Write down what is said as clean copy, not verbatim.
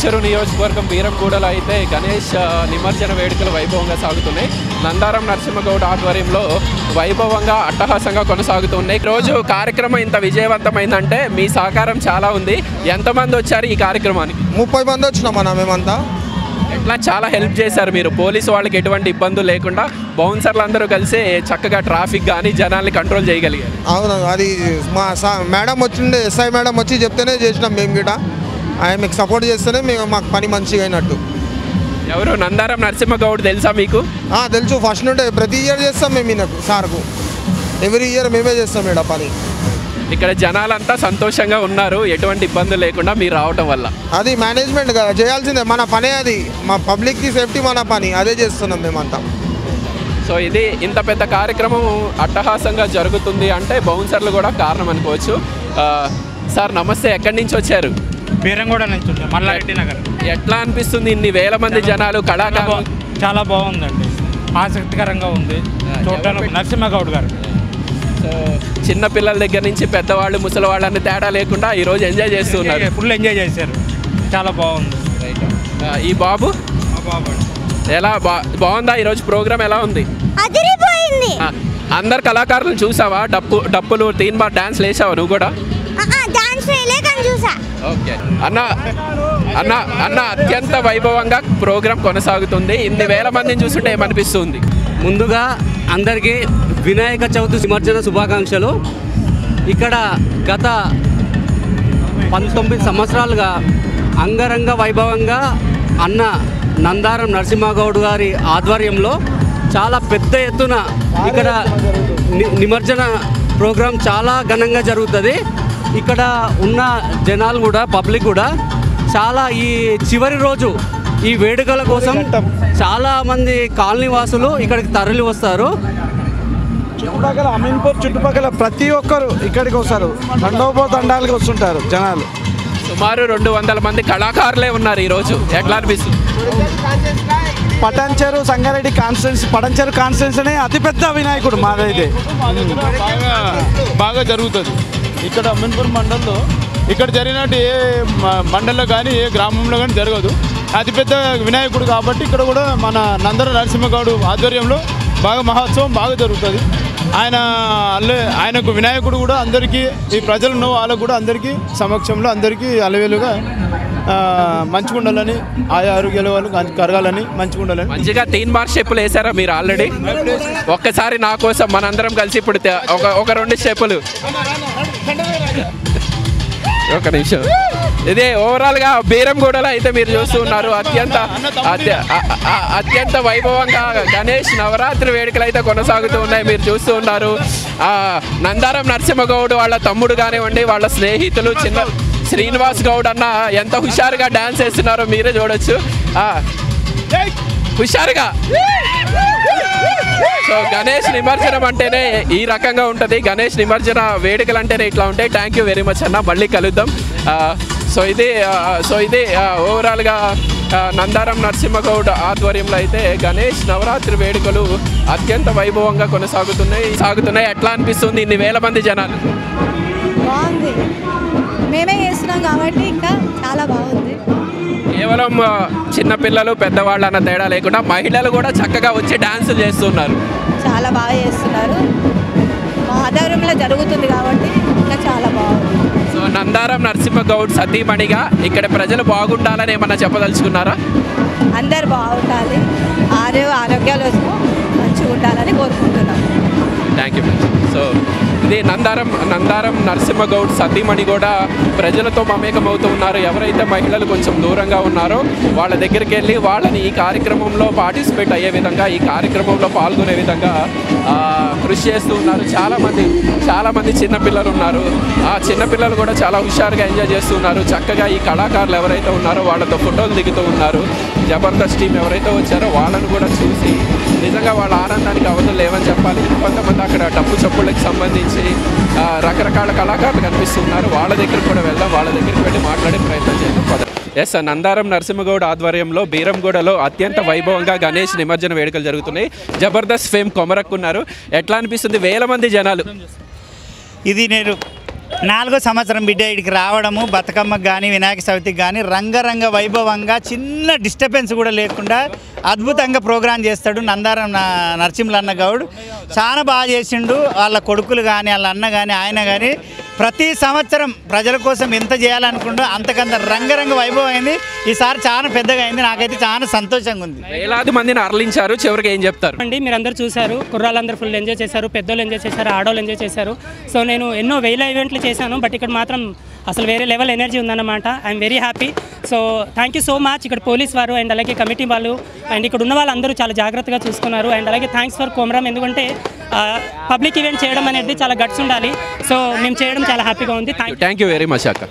పటాన్చెరు నియోజకవర్గం బీరంగూడలో అయితే గణేష్ నిమజ్జన వేడుకలు వైభవంగా సాగుతున్నాయి. నందారం నరసింహగౌడ్ ఆధ్వర్యంలో వైభవంగా అట్టహాసంగా కొనసాగుతున్నాయి. రోజు కార్యక్రమం ఇంత విజయవంతమైందంటే మీ సహకారం చాలా ఉంది. ఎంతమంది వచ్చారు ఈ కార్యక్రమానికి? 30 మంది వచ్చినామన్నా మేమంతా. ఎట్లా చాలా హెల్ప్ చేశారు మీరు. పోలీసు వాళ్ళకి ఎటువంటి ఇబ్బందులు లేకుండా బౌన్సర్లు అందరూ కలిసి చక్కగా ట్రాఫిక్ కానీ జనాల్ని కంట్రోల్ చేయగలిగారు. అవును, అది మా మేడం వచ్చిండే, ఎస్ఐ మేడం వచ్చి చెప్తేనే చేసినాం. మేము గిట ఆయన మీకు సపోర్ట్ చేస్తేనే మాకు పని మంచిగా అయినట్టు. ఎవరు? నందారం నరసింహగౌడ్ తెలుసా మీకు? తెలుసు, ఫస్ట్ నుండే ప్రతి ఇయర్ చేస్తాం మేము ఈయనకు, సార్కు. ఎవ్రీ ఇయర్ మేమే చేస్తాం ఇక్కడ పని. ఇక్కడ జనాలంతా సంతోషంగా ఉన్నారు, ఎటువంటి ఇబ్బందులు లేకుండా మీరు రావటం వల్ల. అది మేనేజ్మెంట్ చేయాల్సిందే, మన పనే అది. మా పబ్లిక్కి సేఫ్టీ మన పని, అదే చేస్తున్నాం మేమంతా. సో ఇది ఇంత పెద్ద కార్యక్రమం అట్టహాసంగా జరుగుతుంది అంటే బౌన్సర్లు కూడా కారణం అనుకోవచ్చు. సార్ నమస్తే, ఎక్కడి నుంచి వచ్చారు? బీరంగూడ నుంచి మల్లారెడ్డి నగర్. ఎట్లా అనిపిస్తుంది ఇన్ని వేల మంది జనాలు, కళాకారులు? చాలా బాగుందండి, ఆసక్తికరంగా ఉంది చూడడానికి. నరసింహగౌడ్ గారు సో చిన్న పిల్లల దగ్గర నుంచి పెద్దవాళ్ళు ముసలివాళ్ళని తేడా లేకుండా ఈరోజు ఎంజాయ్ చేస్తున్నారు. ఫుల్ ఎంజాయ్ చేశారు, చాలా బాగుంది. ఈ బాబు ఎలా బాగుందా? ఈరోజు ప్రోగ్రామ్ ఎలా ఉంది? అందరు కళాకారులు చూసావా? డప్పులు తీన్మార్ డాన్స్ వేసావా నువ్వు కూడా? ఓకే అన్న అన్న అన్న అత్యంత వైభవంగా ప్రోగ్రాం కొనసాగుతుంది. ఇన్ని వేల మందిని చూస్తుంటే ఏమనిపిస్తుంది? ముందుగా అందరికీ వినాయక చవితి నిమజ్జన శుభాకాంక్షలు. ఇక్కడ గత 19 సంవత్సరాలుగా అంగరంగ వైభవంగా అన్న నందారం నరసింహగౌడ్ గారి ఆధ్వర్యంలో చాలా పెద్ద ఎత్తున ఇక్కడ నిమజ్జన ప్రోగ్రాం చాలా ఘనంగా జరుగుతుంది. ఇక్కడ ఉన్న జనాలు కూడా, పబ్లిక్ కూడా చాలా ఈ చివరి రోజు ఈ వేడుకల కోసం చాలామంది కాలనీ వాసులు ఇక్కడికి తరలి వస్తారు. చుట్టుపక్కల అమీన్పూర్ చుట్టుపక్కల ప్రతి ఒక్కరు ఇక్కడికి వస్తారు, తండాలకు వస్తుంటారు జనాలు. సుమారు 200 మంది కళాకారులే ఉన్నారు ఈరోజు. ఎట్లా అనిపిస్తుంది? పటాన్చెరు సంగారెడ్డి కాన్స్టిట్యున్సీ, పటాన్చెరు కాన్స్టిట్యున్సీ అతిపెద్ద వినాయకుడు మాదైతే. బాగా జరుగుతుంది ఇక్కడ అమీన్పూర్ మండలంలో. ఇక్కడ జరిగినట్టు ఏ మండలంలో కానీ ఏ గ్రామంలో కానీ జరగదు. అతిపెద్ద వినాయకుడు కాబట్టి ఇక్కడ కూడా మన నందారం నరసింహగౌడ్ ఆధ్వర్యంలో బాగా మహోత్సవం బాగా జరుగుతుంది. ఆయనకు వినాయకుడు కూడా అందరికీ, ఈ ప్రజలు ఉన్న వాళ్ళకు కూడా అందరికీ సమక్షంలో అందరికీ అలవేలుగా మంచిగా ఉండాలని, ఆయా ఆరోగ్యాల వాళ్ళు కరగాలని, మంచిగా ఉండాలని. మంచిగా తీన్మార్ స్టెప్పులు వేసారా మీరు ఆల్రెడీ? ఒక్కసారి నా కోసం మనందరం కలిసి ఇప్పుడు ఒక 2 స్టెప్పులు. ఒక నిమిషం. ఇదే ఓవరాల్గా బీరంగూడలో అయితే మీరు చూస్తూ ఉన్నారు అత్యంత వైభవంగా గణేష్ నవరాత్రి వేడుకలు అయితే కొనసాగుతూ ఉన్నాయి. మీరు చూస్తూ ఉన్నారు నందారం నరసింహగౌడ్ వాళ్ళ తమ్ముడు కానివ్వండి, వాళ్ళ స్నేహితులు చిన్న శ్రీనివాస్ గౌడ్ అన్న ఎంత హుషారుగా డాన్స్ వేస్తున్నారో మీరే చూడొచ్చు. హుషారుగా. సో గణేష్ నిమజ్జనం అంటేనే ఈ రకంగా ఉంటుంది. గణేష్ నిమజ్జన వేడుకలు అంటేనే ఇట్లా ఉంటాయి. థ్యాంక్ యూ వెరీ మచ్ అన్న, మళ్ళీ కలుద్దాం. సో ఇది ఓవరాల్గా నందారం నరసింహగౌడ్ ఆధ్వర్యంలో అయితే గణేష్ నవరాత్రి వేడుకలు అత్యంత వైభవంగా సాగుతున్నాయి. ఎట్లా అనిపిస్తుంది ఇన్ని వేల మంది జనాలు? బాగుంది, మేమే చేస్తున్నాం కాబట్టి ఇంకా చాలా బాగుంది. కేవలం చిన్నపిల్లలు పెద్దవాళ్ళు అన్న తేడా లేకుండా మహిళలు కూడా చక్కగా వచ్చి డాన్సులు చేస్తున్నారు. చాలా బాగా చేస్తున్నారు, మా ఆధ్వర్యంలో జరుగుతుంది కాబట్టి ఇంకా చాలా బాగుంది. సో నందారం నరసింహగౌడ్ సతీమణిగా ఇక్కడ ప్రజలు బాగుండాలని ఏమన్నా చెప్పదలుచుకున్నారా? అందరు బాగుండాలి, ఆరోగ్యాలు మంచిగా ఉండాలని కోరుకుంటున్నాం. Thank you. సో ఇది నందారం నరసింహగౌడ్ సతీమణి కూడా ప్రజలతో మమేకమవుతూ ఉన్నారు. ఎవరైతే మహిళలు కొంచెం దూరంగా ఉన్నారో వాళ్ళ దగ్గరికి వెళ్ళి వాళ్ళని ఈ కార్యక్రమంలో పార్టిసిపేట్ అయ్యే విధంగా, ఈ కార్యక్రమంలో పాల్గొనే విధంగా కృషి చేస్తూ ఉన్నారు. చాలామంది చిన్నపిల్లలు ఉన్నారు. ఆ చిన్నపిల్లలు కూడా చాలా హుషారుగా ఎంజాయ్ చేస్తున్నారు. చక్కగా ఈ కళాకారులు ఎవరైతే ఉన్నారో వాళ్ళతో ఫోటోలు దిగుతూ ఉన్నారు. జబర్దస్త్ టీం ఎవరైతే వచ్చారో వాళ్ళను కూడా చూసి నిజంగా వాళ్ళ ఆనందానికి అవధులు లేవని చెప్పాలి. కొంతమంది అక్కడ డప్పు చప్పుళ్ళకి సంబంధించి రకరకాల కళాకారులు కనిపిస్తున్నారు. వాళ్ళ దగ్గర కూడా వెళ్దాం, వాళ్ళ దగ్గరికి వెళ్ళి మాట్లాడే ప్రయత్నం చేద్దాం. ఎస్, నందారం నరసింహగౌడ్ ఆధ్వర్యంలో బీరంగూడలో అత్యంత వైభవంగా గణేష్ నిమజ్జన వేడుకలు జరుగుతున్నాయి. జబర్దస్త్ ఫేమ్ కొమరక్కున్నారు. ఎట్లా అనిపిస్తుంది? వేల మంది జనాలు. ఇది నేను 4వ సంవత్సరం బిడ్డ ఇక్కడికి రావడము, బతుకమ్మకు కానీ వినాయక చవితికి కానీ రంగరంగ వైభవంగా చిన్న డిస్టర్బెన్స్ కూడా లేకుండా అద్భుతంగా ప్రోగ్రాం చేస్తాడు నందారం నరసింహన్న గౌడ్. చాలా బాగా చేసిండు. వాళ్ళ కొడుకులు కానీ వాళ్ళ అన్న కానీ ఆయన కానీ ప్రతి సంవత్సరం ప్రజల కోసం ఎంత చేయాలనుకుంటూ అంతకంత రంగరంగ వైభవం అయింది. ఈసారి చాలా పెద్దగా అయింది. నాకైతే చాలా సంతోషంగా ఉంది. వేలాది మందిని అరలించారు. చివరికి ఏం చెప్తారు అండి? మీరందరూ చూశారు, కుర్రాళ్ళందరూ ఫుల్ ఎంజాయ్ చేశారు, పెద్దోళ్ళు ఎంజాయ్ చేశారు, ఆడవాళ్ళు ఎంజాయ్ చేశారు. సో నేను ఎన్నో వేల ఈవెంట్లు చేశాను, బట్ ఇక్కడ మాత్రం అసలు వేరే లెవెల్ ఎనర్జీ ఉందన్నమాట. I am very happy. So thank you so much ఇక్కడ పోలీస్ వారు అండ్ అలాగే కమిటీ వాళ్ళు అండ్ ఇక్కడ ఉన్న వాళ్ళందరూ చాలా జాగ్రత్తగా చూసుకున్నారు. అండ్ అలాగే థ్యాంక్స్ ఫర్ కోమరం, ఎందుకంటే పబ్లిక్ ఈవెంట్ చేయడం అనేది చాలా గట్స్ ఉండాలి. సో మేము చేయడం చాలా హ్యాపీగా ఉంది. థ్యాంక్ యూ వెరీ మచ్ అక్క.